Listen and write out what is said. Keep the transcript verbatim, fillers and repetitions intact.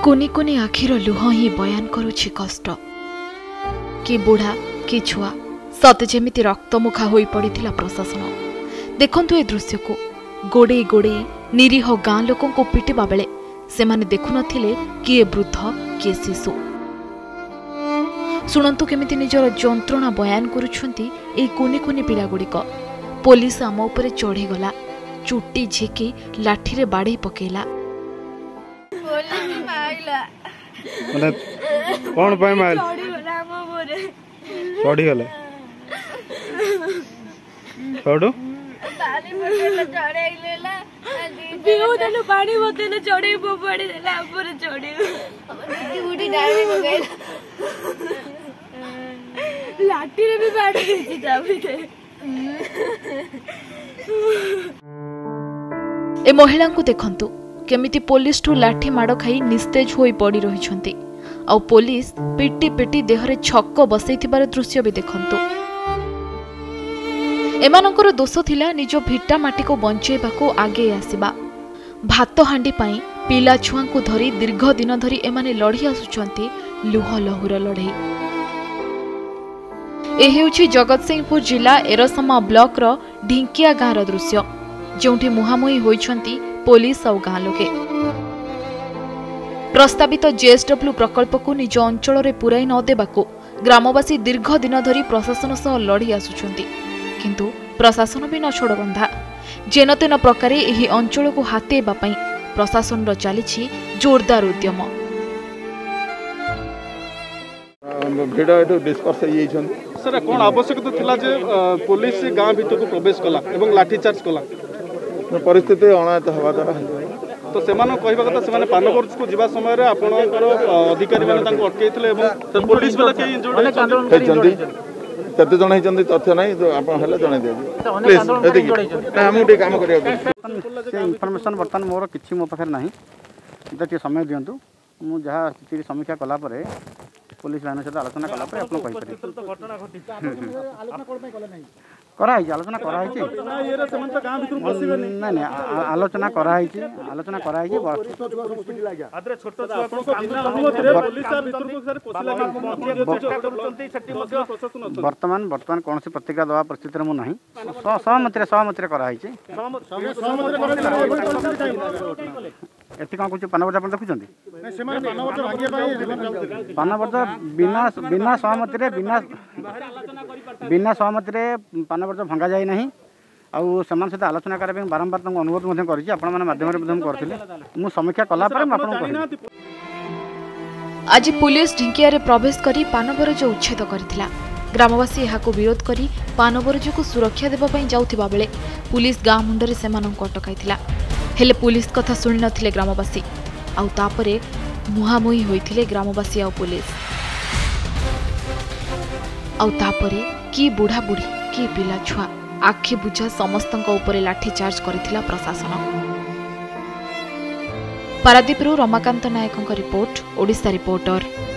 कुनी कुनी आखिर लुह ही बयान करुछि कष्ट कि बुढ़ा कि छुआ सते जेमिति रक्तमुखा होई पड़िथिला प्रशासन। देखंतु ए दृश्य को गोड़े गोड़े निरीह गाँ लोकों को पिटिबा बेले सेमाने देखु नथिले किए वृद्ध किए शिशु। शुणंतु केमिति निजर जंत्रणा बयान करुछंती ए कुनी कुनी पिला गुड़िक। पुलिस आम उपरे चढ़ी गला, चुट्टी झिकी लाठी रे बाड़ी पकेला। माने कोन पाए माइल चढ़ी गला छोड़ो पानी बोतल चढ़ाई लेला बिहू देनु पानी बोतल चढ़ाई पड़ी देला ऊपर चढ़ी हमर बुढ़ी डाली हो गई लाठी रे भी बाड़ी छी जाबी दे। ए महिला को देखंतु केमिति पुलिस ठू लाठी माड़ खाई निस्तेज होई पड़ी रहिछंती। आ पुलिस पिटी पिटी देहरे छक्क बसैथिबार दृश्य भी देखंतु। एमानकर दोष थिला निज भिटा माटी को बंचेबाको आगे आसीबा। भात हांडी पाई पिला छुआ को धरी दीर्घ दिन धरी एमाने लड़ी आसुचंती लुह लहुर लड़ई। ए हेउछि जगतसिंहपुर जिला एरसमा ब्लॉक रो ढिंकिया गाँर दृश्य, जोंठी मुहामुही होइछंती पुलिस और गाँ लोके। प्रस्तावित जेएसडब्ल्यू प्रकल्प को निज अंचल रे पुराई न देबाको ग्रामवासी दीर्घ दिन धरी प्रशासन सह लड़ी आसुछंती, किंतु प्रशासन भी न छोड़ बंधा। जेन तेन प्रकार एही अंचल को हातेबा पई प्रशासन रो चलीछि जोरदार उद्यम। भिड एटु डिस्कस हे जाइछन सर कोन आवश्यकता थिला जे पुलिस गाँ भीतर को प्रवेश कला एवं लाठी चार्ज कला परिस्थिति अनायत हवा द्वारा तो सेमान कहवा कथा से पानबर्ज को जीवा समय रे आपनकर अधिकारी माने तांको अटकैथिले एवं पुलिस वाला के इंजर्ड केते जण हिचंदी तथ्य नाही तो आपण हले जणै दियो प्लीज एतिक हम उठे काम करियो से इन्फॉर्मेशन बर्तन मोर किछि मो पाखर नाही जति समय दियंतु मु जहा स्थिति समीक्षा कला परे पुलिस लाइन सहित आलोचना कला परे आपण कहि परि घटना घटी आलोचना कोन पे कला नाही कराई आलोचना कराई छी ये रे समन त गां भीतर बसिबे नै नै आलोचना कराई छी आलोचना कराई छी आदरे छोटो छुआ को सामना अनुमति रे पुलिस भीतर को सर पोसिला वर्तमान वर्तमान कोन से प्रतिक्रिया दवा परिस्थिति रे मु नाही सहमति रे सहमति रे कराई छी सहमति रे कराई एति कोन कुछ पानबर्ज आपण देखुचंती नै से माने पानबर्ज भागिया पाए पानबर्ज बिना बिना सहमति रे बिना बिना सहमति रे पानबर्ज भंगा जाय नाही आउ समान सहित आलोचना करे बारंबार तंग अनुरोध मध्य करिछि आपण माने माध्यम रे मध्यम करथिले मु समीक्षा कला पर आपण कहि। आज पुलिस ढिंकिया रे प्रवेश करी पानबरज उच्छेद करथिला। ग्रामवासी एहाको विरोध करी पानबरज को सुरक्षा देबा पई जाउथिबा बेले पुलिस गाँ मुंडरे सेमानंको अटकाइथिला। हेले पुलिस कथा सुनि नथिले ग्रामवासी आउ तापरे मुहामुही होइथिले ग्रामवासी आउ पुलिस। आउ तापरे की बुढ़ा बुढ़ी की पिला छुआ आखि बुझा समस्तंक उपरे लाठी चार्ज करथिला प्रशासन। पारादीपरू रमाकांत नायकଙ୍କ रिपोर्ट, ओडिशा रिपोर्टर।